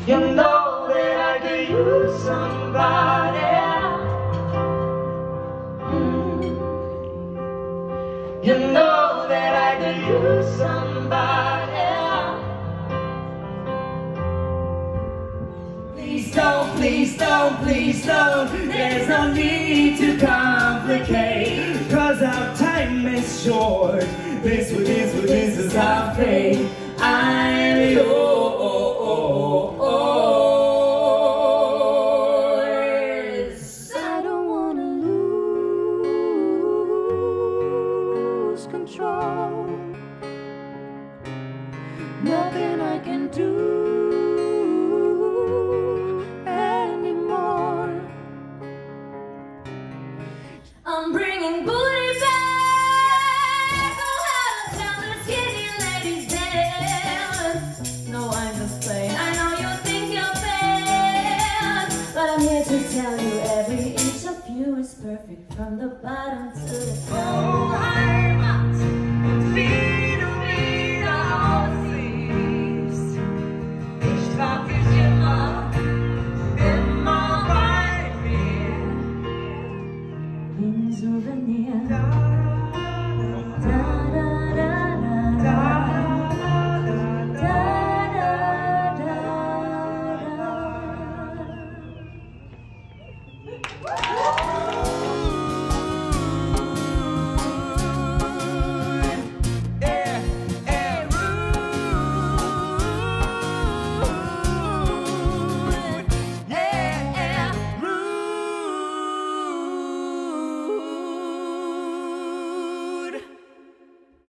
You know that I could use somebody. You know that I could use somebody. Please don't, please don't, please don't. There's no need to complicate, 'cause our time is short. This is our fate. I'm yours. I don't wanna lose control. Nothing I can do anymore. I'm bringing booty back. Oh, how to tell the skinny ladies dance. No, I'm just playing. I know you think you're bad, but I'm here to tell you every inch of you is perfect from the bottom to the top.